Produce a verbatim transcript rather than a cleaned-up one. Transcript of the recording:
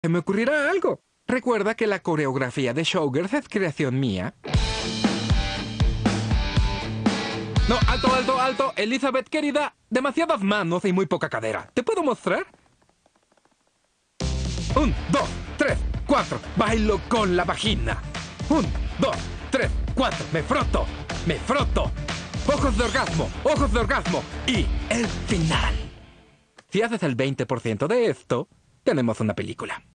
Se me ocurrirá algo. Recuerda que la coreografía de Showgirls es creación mía. No, alto, alto, alto. Elizabeth, querida, demasiadas manos y muy poca cadera. ¿Te puedo mostrar? Un, dos, tres, cuatro. Bailo con la vagina. Un, dos, tres, cuatro. Me froto, me froto. Ojos de orgasmo, ojos de orgasmo. Y el final. Si haces el veinte por ciento de esto, tenemos una película.